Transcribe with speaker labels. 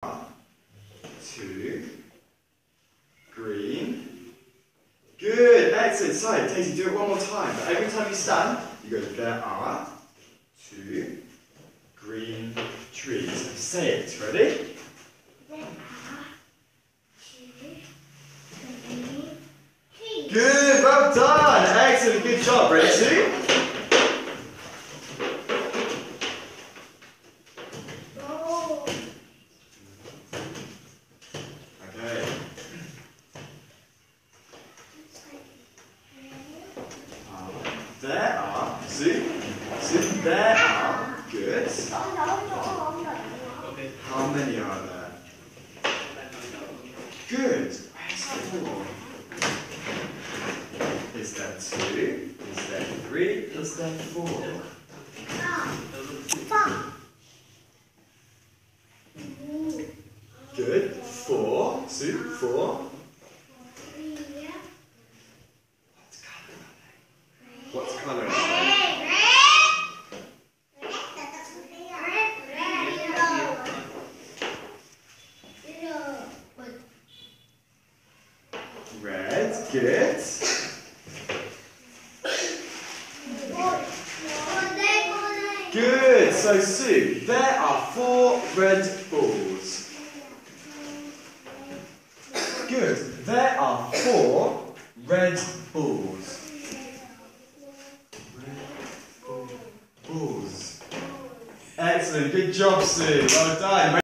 Speaker 1: 2 green. Good, excellent. So, Daisy, do it one more time. But every time you stand, you go, there are 2 green trees. So say it. Ready?
Speaker 2: There are 2 green trees.
Speaker 1: Good, well done. Excellent, good job. Ready, 2? There are, Sue, there are, good. How many are there? Good. Where's 4? Is there 2? Is there 3? Is there 4?
Speaker 2: 4.
Speaker 1: Good. 4. Sue, 4. What colour are they? Red, good. Good, so Sue, there are 4 red balls. Good, there are 4 red balls. Balls. Excellent, good job Sue, well done.